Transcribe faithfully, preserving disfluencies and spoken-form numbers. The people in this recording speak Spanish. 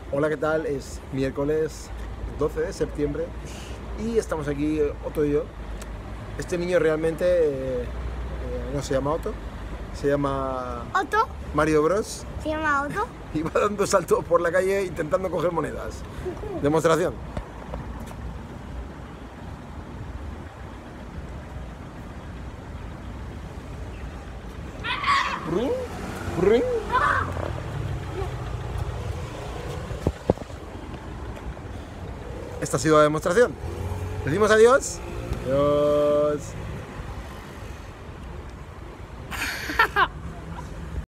Hola, ¿qué tal? Es miércoles doce de septiembre y estamos aquí Otto y yo. Este niño realmente eh, eh, no se llama Otto, se llama ¿Otto? Mario Bros. ¿Se llama Otto? Y va dando saltos por la calle intentando coger monedas. Demostración. Ring, ring. Esta ha sido la demostración. ¿Decimos adiós? Adiós.